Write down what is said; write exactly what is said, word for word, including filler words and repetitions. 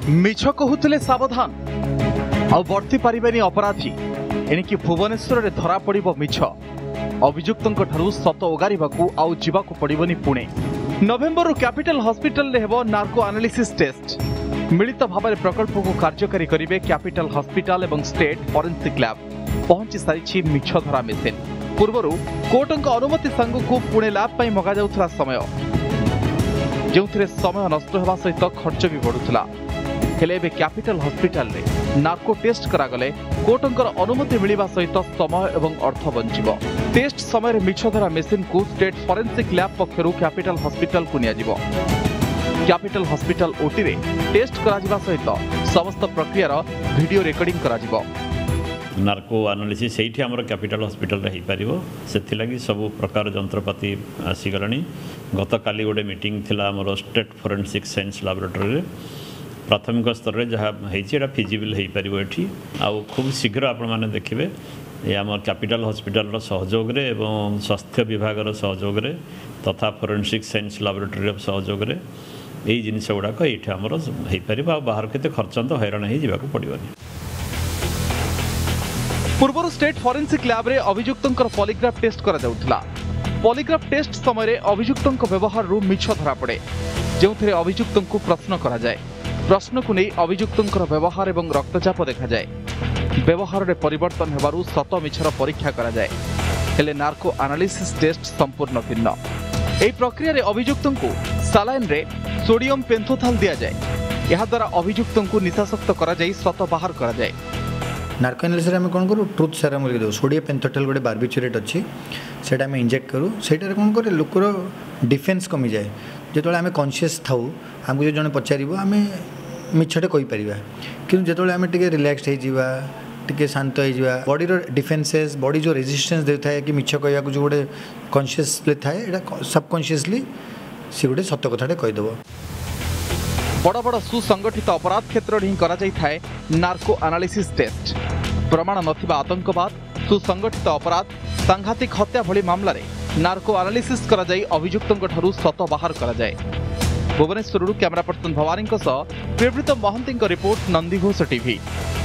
मिछ कहूले सावधान आ बर्ती पारिबेनी अपराधी एणिकी भुवनेश्वर में धरा पड़ मिछ अभियुक्तों सत ओगारिबाकू आउ जीवाकू पड़िबनी पुणे नवेम्बर कैपिटल हॉस्पिटल रे हेबो नार्को एनालिसिस टेस्ट मिलित भाव में प्रकल्प को कार्यकारी करेंगे कैपिटल हॉस्पिटल एवं स्टेट फोरेंसिक लैब पहुंची सारी मिछ धरा मेसीन पूर्व कोर्ट अनुमति सांग को पुणे लैब पर मगा जाउथला समय जो समय नष्ट होगा सहित खर्च भी बढ़ुला हेले एबे कैपिटल हॉस्पिटल रे नार्को टेस्ट करागले कोर्टंकर अनुमति मिलिबा सहित समय एवं अर्थ बंचिबो टेस्ट समय मिछ धरा मेसीन को स्टेट फोरेंसिक लैब पक्षरु कैपिटल हॉस्पिटल को निया जिवो कैपिटल हॉस्पिटल ओटी रे टेस्ट करा जिबा सहित समस्त प्रक्रियार वीडियो रिकॉर्डिंग करा जिवो नार्को एनालिसिस सेठी हमर कैपिटल हॉस्पिटल रे ही पारिबो सेथि लागि सब प्रकार जंत्रपाति आसी गलानी गत काली गोटे मीटिंग थिला हमर स्टेट फोरेंसिक साइंस लैबोरेटरी रे प्राथमिक स्तर रे जहा हेछि एटा फिजिबल हेइ पारिबो एठी आ खूब शीघ्र आपण माने देखिबे ये हमर कैपिटल हॉस्पिटल रो सहयोग रे एवं स्वास्थ्य विभाग रो सहयोग रे तथा फोरेंसिक साइंस लैबोरेटरी रो सहयोग रे एई जिनिस गुडा को एठी हमर हेइ पारिबो आ बाहर केते खर्च तो हैरान हेइ जिबाकू पड़िबनी पूर्व स्टेट फोरेंसिक लैब रे अभियुक्तों पॉलीग्राफ टेस्ट करा जाउथला पॉलीग्राफ टेस्ट समय अभियुक्तों व्यवहार रु मिछ धरा पड़े जो अभियुक्तों को प्रश्न करा जाए प्रश्न को नहीं अभियुक्तों व्यवहार एवं रक्तचाप देखा जाए व्यवहार में परिवर्तन हेबारु सत मिछर परीक्षा करा जाए हेले नार्को एनालिसिस टेस्ट संपूर्ण भिन्न एही प्रक्रिया रे अभियुक्तों को सालाइन रे सोडियम पेंथोथाल दिया जाए यह द्वारा अभियुक्तों को निशासक्त करा जाए सत बाहर करा जाए नार्को एनालिसिस आम कौन करूँ ट्रुथ सेरम दे सोडियम पेंथोथाल गोटे बार्बिचुरेट अच्छी से आम इंजेक्ट करूँ से कौन करे लोकर डिफेन्स कमी जाए जो आम कन्सीयस था आमको जो जन पचार आम मिछटे कहीपर कि जो आम टे रिलैक्स हो शांत हो बॉडीर डिफेन्सेस बॉडी जो रेजिस्टेंस देता है कि मिछ कह जो गोटे कन्सीयसली थाए सबकनसीयसली सी गोटे सत कथाटे कहीदेव बड़ बड़ सुसंगठित अपराध क्षेत्र में करा जाई थाए नार्को एनालिसिस टेस्ट प्रमाण नथिबा आतंकवाद सुसंगठित अपराध सांघातिक हत्या भली मामला रे नार्को एनालिसिस करा जाई अभियुक्तों ठारू सत बाहर करा जाए Bhubaneswar camera person Bhabani Priyabrata Mahanty report Nandighosh TV.